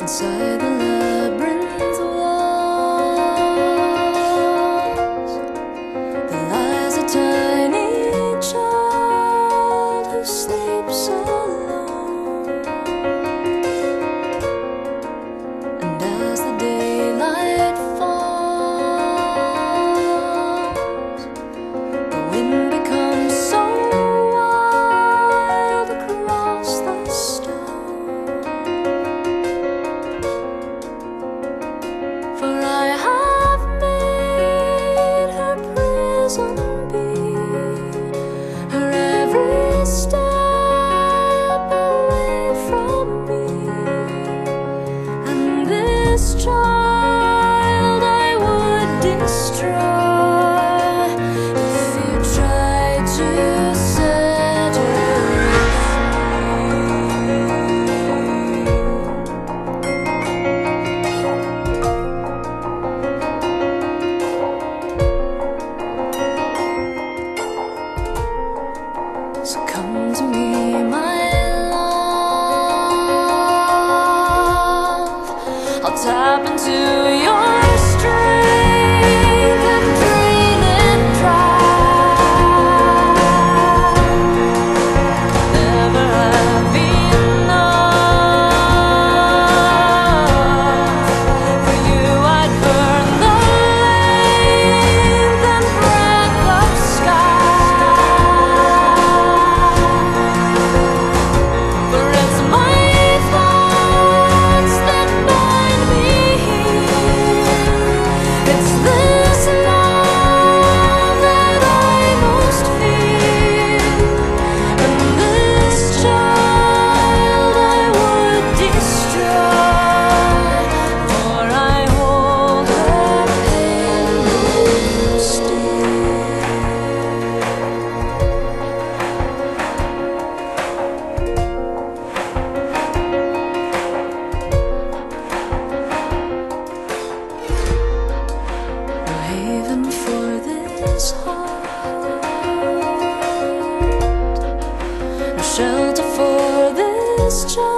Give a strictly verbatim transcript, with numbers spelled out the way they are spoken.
inside the labyrinth walls, there lies a tiny child who sleeps alone. And as the daylight falls, the wind becomes so wild across the stone. For I have made her prison be her every step away from me, and this child I would destroy if you tried to set her So come to me, my love. I'll tap into your strength and drain it dry. Never have enough. For you I'd burn the length and breadth of sky. For it's my thoughts that bind me here. It's this love that I most fear, and this child I would destroy, for I hold her pale most dear. No haven for this heart, no shelter for this child.